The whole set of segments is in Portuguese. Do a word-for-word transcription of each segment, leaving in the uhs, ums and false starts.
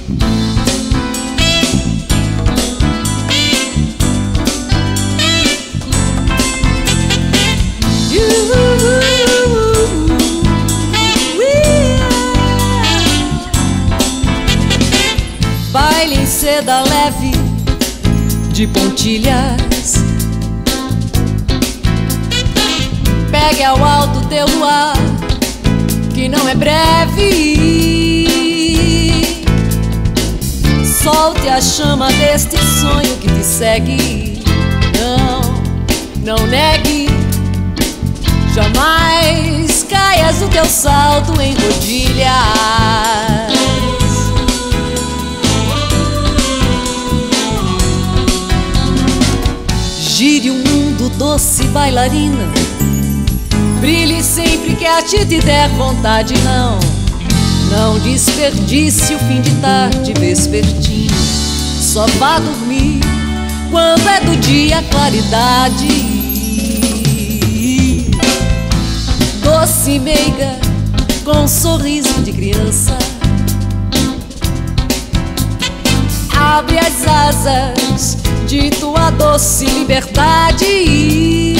Baile em seda leve de pontilhas, pegue ao alto teu luar, que não é breve. Solte a chama deste sonho que te segue. Não, não negue, jamais caias do teu salto em rodilhas. Gire o mundo, doce bailarina, brilhe sempre que a ti te der vontade. Não, não desperdice o fim de tarde vespertino. Só vá dormir quando é do dia a claridade. Doce meiga com um sorriso de criança, abre as asas de tua doce liberdade.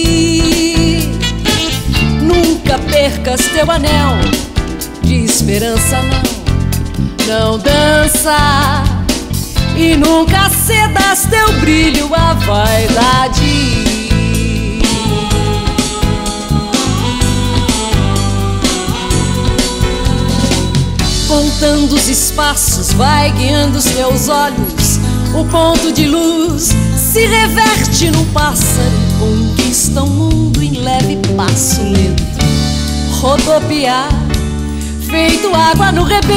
Nunca percas teu anel de esperança, não, não dança. E nunca cedas teu brilho à vaidade. Contando os espaços, vai guiando os teus olhos. O ponto de luz se reverte num pássaro, conquista o mundo em leve passo lento. Rodopiar, feito água no rebento.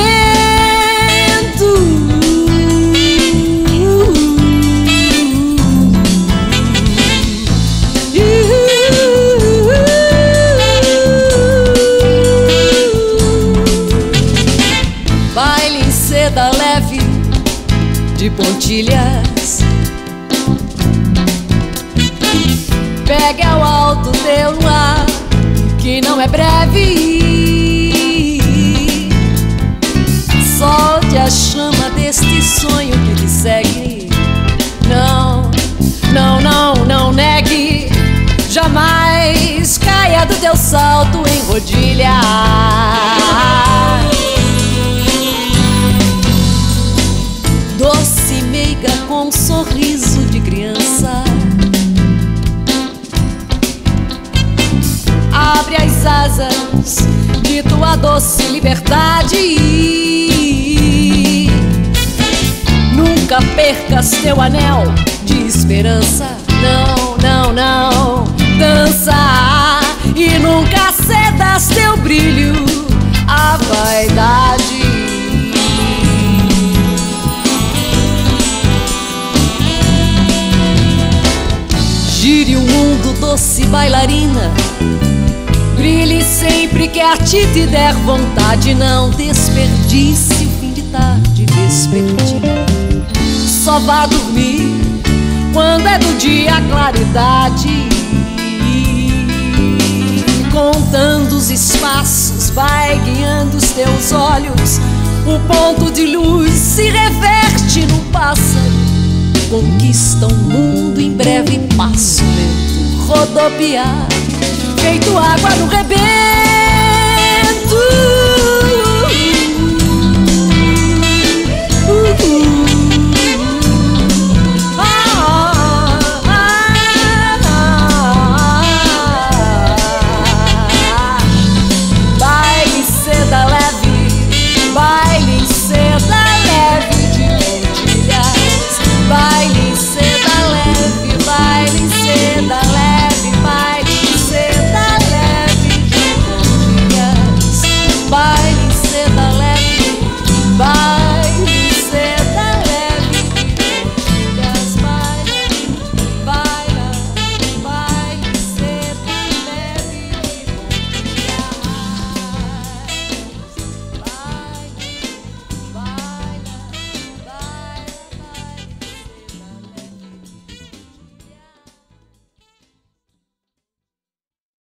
Baile em seda leve de pontilhas, pegue ao alto teu luar, que não é breve. Solte a chama deste sonho que te segue. Não, não, não, não negue, jamais caia do teu salto em rodilha. Doce meiga com um sorriso de criança, abre as asas de tua doce liberdade. Nunca percas teu anel de esperança, não, não, não, dança. E nunca cedas teu brilho à vaidade. Gire o mundo, doce bailarina, brilhe sempre que a ti te der vontade. Não desperdice o fim de tarde vespertino. Só vá dormir quando é do dia a claridade. Contando os espaços, vai guiando os teus olhos. O ponto de luz se reverte num pássaro, conquista o mundo em breve passo lento. Rodopiar, feito água no rebento.